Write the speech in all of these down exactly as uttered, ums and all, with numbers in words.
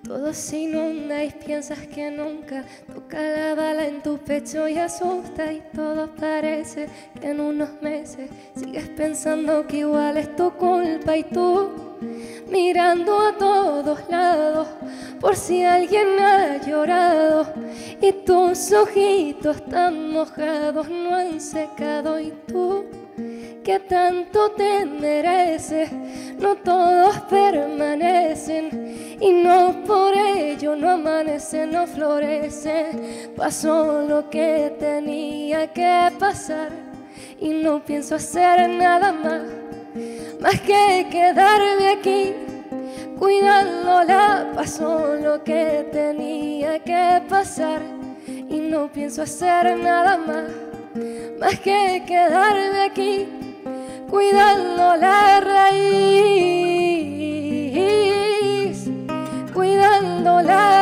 Todo se inunda y piensas que nunca toca la bala en tu pecho y asusta, y todo parece que en unos meses sigues pensando que igual es tu culpa, y tú mirando a todos lados por si alguien ha llorado, y tus ojitos tan mojados no han secado, y tú que tanto te mereces, no todos permanecen, y no por ello no amanece, no florece. Pasó lo que tenía que pasar y no pienso hacer nada más, más que quedarme aquí cuidándola. Pasó lo que tenía que pasar y no pienso hacer nada más, más que quedarme aquí cuidando la raíz, cuidando la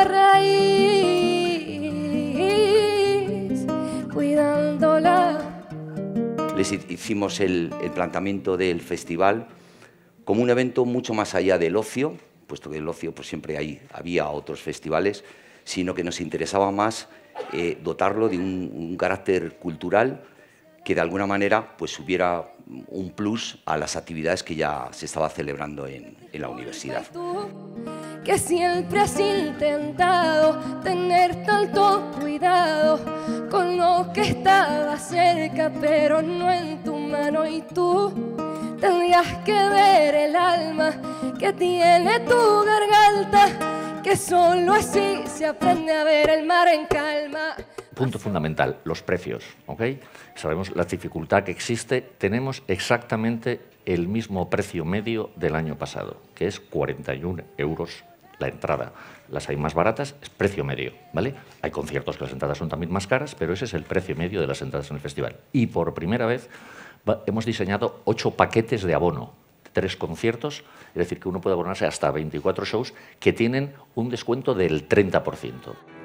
raíz, cuidándola. Les hicimos el, el planteamiento del festival como un evento mucho más allá del ocio, puesto que el ocio pues siempre hay, había otros festivales, sino que nos interesaba más eh, dotarlo de un, un carácter cultural que de alguna manera pues hubiera un plus a las actividades que ya se estaba celebrando en, en la universidad. Que siempre has intentado tener tanto cuidado con lo que estaba cerca, pero no en tu mano, y tú tendrías que ver el alma que tiene tu garganta, que solo así se aprende a ver el mar en calma. Punto fundamental, los precios, ¿ok? Sabemos la dificultad que existe. Tenemos exactamente el mismo precio medio del año pasado, que es cuarenta y un euros la entrada. Las hay más baratas, es precio medio, ¿vale? Hay conciertos que las entradas son también más caras, pero ese es el precio medio de las entradas en el festival. Y por primera vez va, hemos diseñado ocho paquetes de abono, tres conciertos, es decir, que uno puede abonarse hasta veinticuatro shows que tienen un descuento del treinta por ciento.